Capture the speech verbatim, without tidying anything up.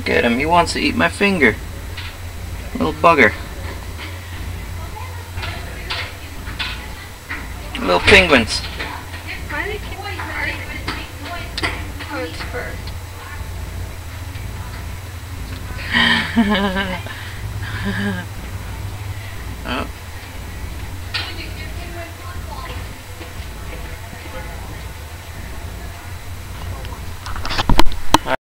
Look at him, he wants to eat my finger. Little bugger. Little penguins. Why do they keep hurting? Oh, it's fur. Oh.